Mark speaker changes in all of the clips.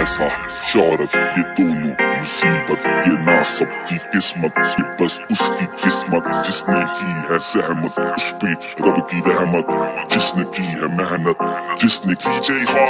Speaker 1: पैसा शोहरत ये दोनों मुसीबत, ये ना सबकी किस्मत, ये बस उसकी किस्मत जिसने की है सहमत, उस पे रब की रहमत, जिसने की है मेहनत, जिसने की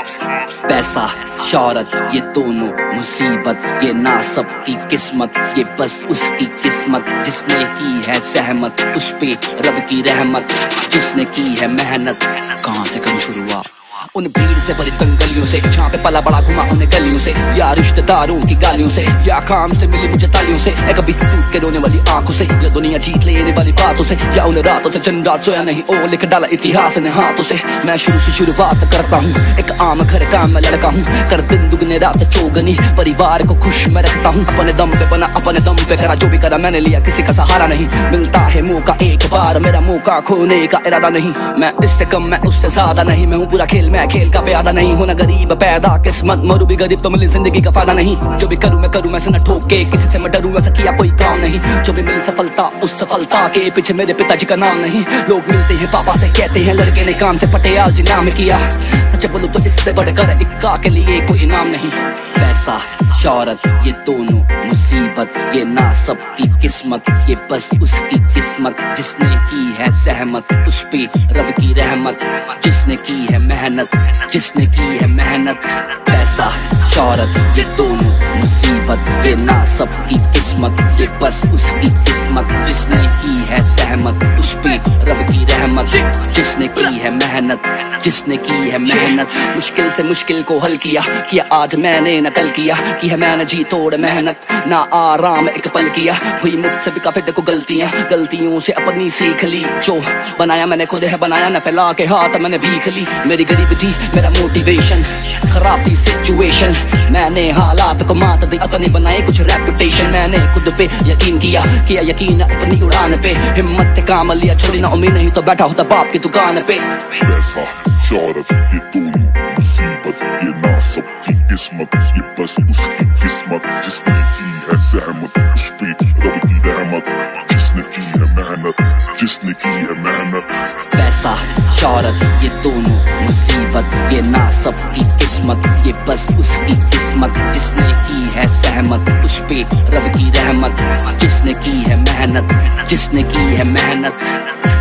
Speaker 2: पैसा शोहरत ये दोनों मुसीबत, ये ना सबकी किस्मत, ये बस उसकी किस्मत जिसने की है सहमत, उस पे रब की रहमत, जिसने की है मेहनत। कहाँ से करूँ शुरुआत? उन भीड़ से भरी तंगलियों से जहाँ पे पला बड़ा घुमा उन गलियों से, या रिश्तेदारों की गालियों से, या काम से मिली मुझे तालियों से, या कभी टूट के रोने वाली आंखों से, या दुनिया जीत लेने वाली बातों से, या उन रातों से जिन रात सोया नहीं ओ लिख डाला इतिहास ने हाथों से। मैं शुरू से शुरुआत करता हूँ, एक आम घर का मैं लड़का हूँ, कर दिन दुगने रात चौगनी, परिवार को खुश मैं रखता हूँ, अपने दम पे बना अपने दम पे करा, जो भी करा मैंने लिया किसी का सहारा नहीं, मिलता है मौका एक बार, मेरा मौका खोने का इरादा नहीं, मैं इससे कम मैं उससे ज्यादा नहीं, मैं हूँ पूरा खेल मैं खेल का प्यादा नहीं, होना गरीब पैदा किस्मत, मरू भी गरीब तो मिली जिंदगी का फायदा नहीं, जो भी करूँ मैं से न ठोके, किसी से मैं डरूं वैसा किया कोई काम नहीं, जो भी मिली सफलता उस सफलता के पीछे मेरे पिताजी का नाम नहीं, लोग मिलते हैं पापा से कहते हैं लड़के ने काम से पटियाल जी नाम किया, सच बोलूं तो इससे बढ़कर इक्का के लिए कोई इनाम नहीं। पैसा शोहरत ये दोनों मुसीबत, ये ना सबकी किस्मत, ये बस उसकी किस्मत जिसने की है सहमत, उस पे रब की रहमत, जिसने की है मेहनत, जिसने की है मेहनत। पैसा शोहरत ये दोनों मुसीबत, ये ना सबकी किस्मत, ये बस उसकी किस्मत जिसने की है सहमत, उस पे रब की रहमत, जिसने की है मेहनत, जिसने की है मेहनत। मुश्किल से मुश्किल को हल किया आज मैंने नकल किया, की है मैंने जी तोड़ मेहनत, ना आराम एक पल किया, हुई मुझसे भी काफी देखो गलतियां, गलतियों से अपनी सीख ली, जो बनाया मैंने खुद है बनाया, न फैला के हाथ मैंने भीख ली, मेरी गरीबी थी मेरा मोटिवेशन, खराब थी सिचुएशन, मैंने हालात को मात दी, अपनी बनाई कुछ रेपुटेशन, मैंने खुद पे यकीन किया यकीन अपनी उड़ान पे, हिम्मत से काम लिया छोड़ी ना उम्मीद, नहीं तो बैठा होता बाप की दुकान पे।
Speaker 1: पैसा शोहरत ये दोनों मुसीबत, ये ना सबकी किस्मत, ये बस उसकी किस्मत जिसने की है सहमत, उस पे रब की रहमत, जिसने की है मेहनत, जिसने की है मेहनत।
Speaker 2: पैसा शोहरत ये दोनों मुसीबत, ये ना सबकी किस्मत, ये बस उसकी किस्मत जिसने की है सहमत, उस पे रब की रहमत, जिसने की है मेहनत, जिसने की है मेहनत।